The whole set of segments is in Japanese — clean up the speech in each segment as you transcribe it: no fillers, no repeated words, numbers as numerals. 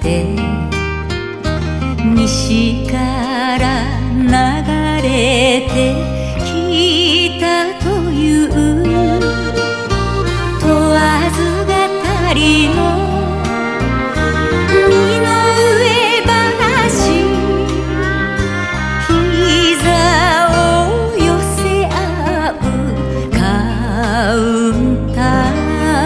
て西から流れてきたという問わず語りの身の上話膝を寄せ合うカウンター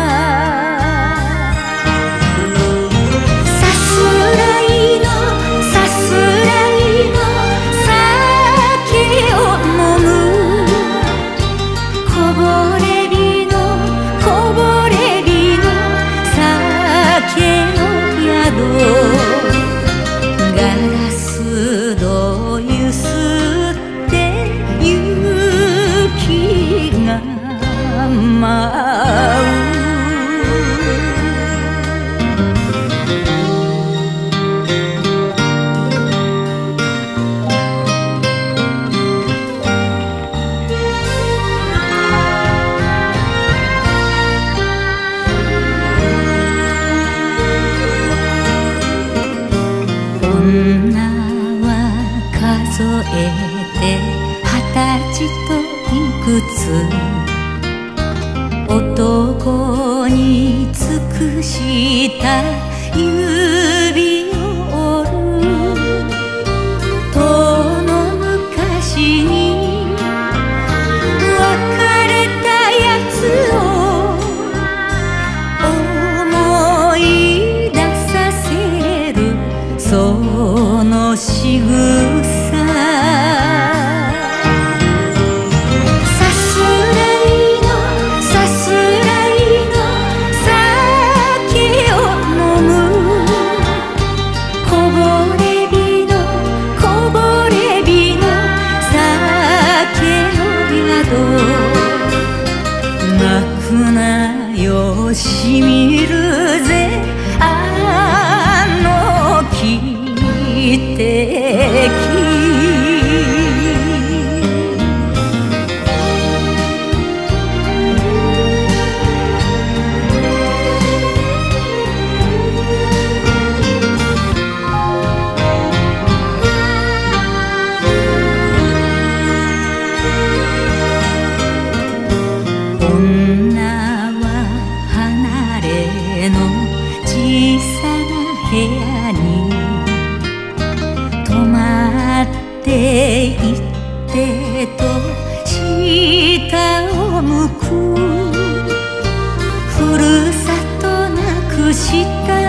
女は数えて20歳といくつ男に尽くした指を折る遠の昔に別れたやつを思い出させるその仕草しみるぜあの汽笛小さな部屋に泊まっていってと下を向くふるさとなくした